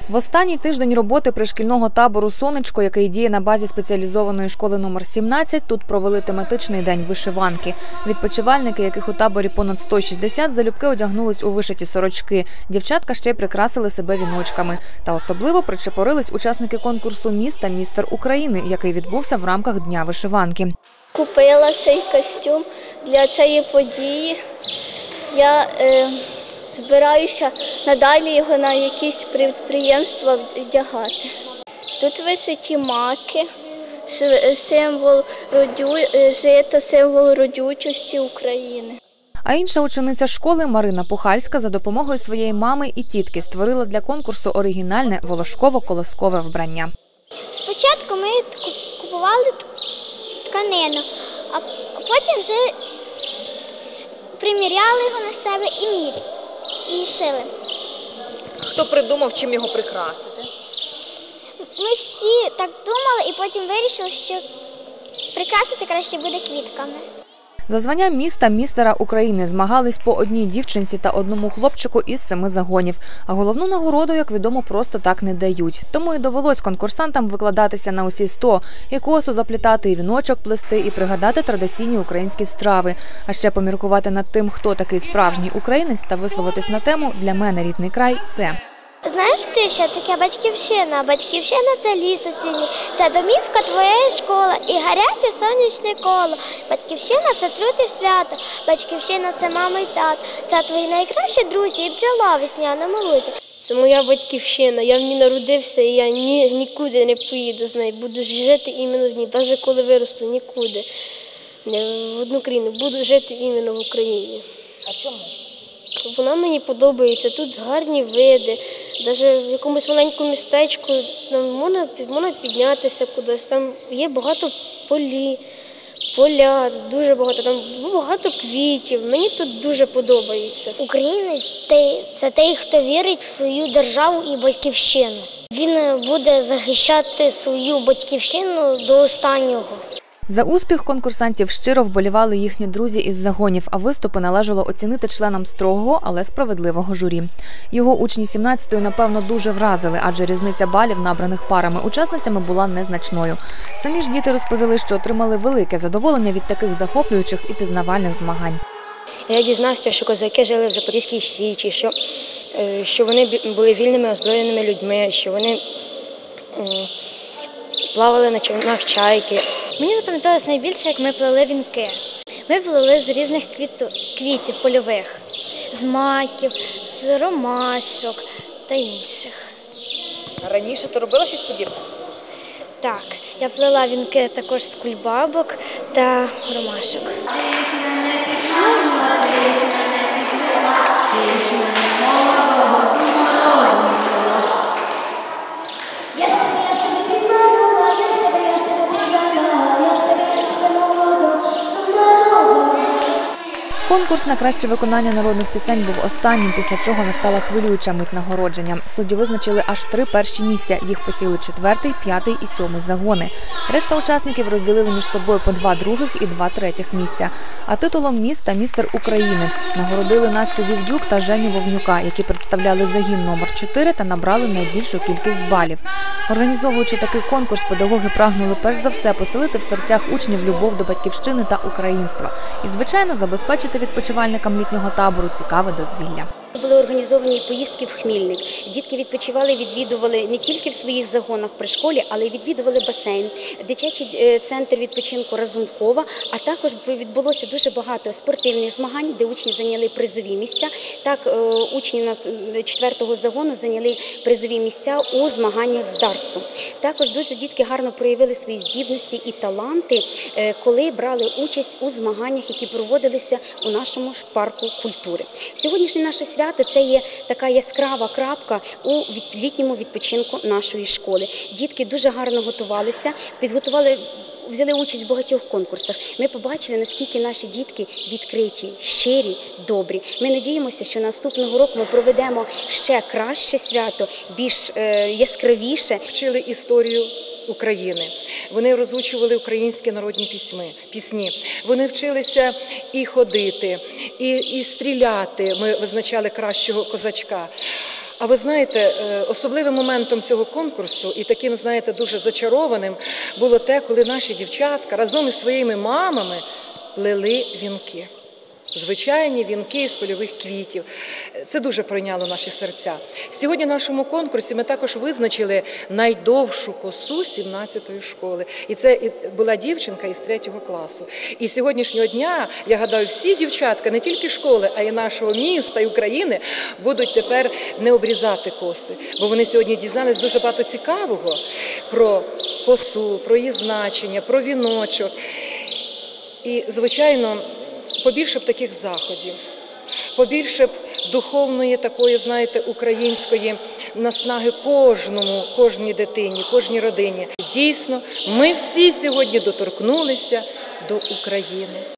В останній тиждень роботи пришкільного табору «Сонечко», який діє на базі спеціалізованої школи номер 17, тут провели тематичний день вишиванки. Відпочивальники, яких у таборі понад 160, залюбки одягнулись у вишиті сорочки. Дівчатка ще й прикрасили себе віночками. Та особливо причепорились учасники конкурсу «Міс та містер України», який відбувся в рамках Дня вишиванки. Купила цей костюм для цієї події. Я збираюся надалі його на якісь підприємства вдягати. Тут вишиті маки, символ жито, символ родючості України. А інша учениця школи Марина Пухальська за допомогою своєї мами і тітки створила для конкурсу оригінальне волошково-колоскове вбрання. Спочатку ми купували тканину, а потім вже приміряли його на себе і шили. Хто придумав, чим його прикрасити? Ми всі так думали і потім вирішили, що прикрасити краще буде квітками. За звання «Міс та містера України» змагались по одній дівчинці та одному хлопчику із 7 загонів. А головну нагороду, як відомо, просто так не дають. Тому і довелось конкурсантам викладатися на усі 100. І косу заплітати, і віночок плести, і пригадати традиційні українські страви. А ще поміркувати над тим, хто такий справжній українець, та висловитись на тему «Для мене рідний край – це». Знаєш ти, що таке батьківщина? Батьківщина – це ліс осінній, це домівка твоєї школи і гаряче сонячне коло. Батьківщина – це труд і свято, батьківщина – це мама і тато, це твої найкращі друзі і бджола в весняному лузі. Це моя батьківщина, я в ній народився і я нікуди не поїду з нею. Буду жити іменно в ній, навіть коли виросту, нікуди. Не в одну країну, буду жити іменно в Україні. А чому? Вона мені подобається, тут гарні види, навіть в якомусь маленькому містечку можна піднятися кудись, там є багато поля, дуже багато, там багато квітів, мені тут дуже подобається. Українець – це той, хто вірить в свою державу і батьківщину. Він буде захищати свою батьківщину до останнього. За успіх конкурсантів щиро вболівали їхні друзі із загонів, а виступи належало оцінити членам строгого, але справедливого журі. Його учні 17-ї, напевно, дуже вразили, адже різниця балів, набраних парами учасницями, була незначною. Самі ж діти розповіли, що отримали велике задоволення від таких захоплюючих і пізнавальних змагань. Я дізнався, що козаки жили в Запорізькій Січі, що вони були вільними, озброєними людьми, що вони плавали на човнах чайки. Мені запам'яталось найбільше, як ми плели вінки. Ми плели з різних квітів польових, з маків, з ромашок та інших. А раніше ти робила щось подібне? Так, я плела вінки також з кульбабок та ромашок. Конкурс на краще виконання народних пісень був останнім, після чого настала хвилююча мить нагородження. Судді визначили аж 3 перші місця. Їх посіли 4-й, 5-й і 7-й загони. Решта учасників розділили між собою по 2 других і 2 третіх місця. А титулом «Міс та містер України» нагородили Настю Вівдюк та Женю Вовнюка, які представляли загін номер 4 та набрали найбільшу кількість балів. Організовуючи такий конкурс, педагоги прагнули перш за все поселити в серцях учнів любов до батьківщини та українства. І, звичайно, забезпечити відпочивальникам літнього табору цікаве дозвілля. Були організовані поїздки в Хмільник. Дітки відпочивали, відвідували не тільки в своїх загонах при школі, але й відвідували басейн, дитячий центр відпочинку Разумкова, а також відбулося дуже багато спортивних змагань, де учні зайняли призові місця. Так, учні 4-го загону зайняли призові місця у змаганнях з дартсу. Також дуже дітки гарно проявили свої здібності і таланти, коли брали участь у змаганнях, які проводилися у нашому парку культури. Сьогоднішнє наше свято – це є така яскрава крапка у літньому відпочинку нашої школи. Дітки дуже гарно готувалися, взяли участь в багатьох конкурсах. Ми побачили, наскільки наші дітки відкриті, щирі, добрі. Ми надіємося, що наступного року ми проведемо ще краще свято, більш яскравіше. Вчили історію України. Вони розучували українські народні пісні. Вони вчилися і ходити, і стріляти. Ми визначали кращого козачка. А ви знаєте, особливим моментом цього конкурсу і таким, знаєте, дуже зачарованим було те, коли наші дівчатка разом із своїми мамами плели вінки. Звичайні вінки з польових квітів. Це дуже пройняло наші серця. Сьогодні в нашому конкурсі ми також визначили найдовшу косу 17-ї школи. І це була дівчинка із 3-го класу. І сьогоднішнього дня, я гадаю, всі дівчатка, не тільки школи, а й нашого міста і України, будуть тепер не обрізати коси. Бо вони сьогодні дізнались дуже багато цікавого про косу, про її значення, про віночок. І, звичайно, побільше б таких заходів, побільше б духовної такої, знаєте, української наснаги кожній дитині, кожній родині. Дійсно, ми всі сьогодні доторкнулися до України.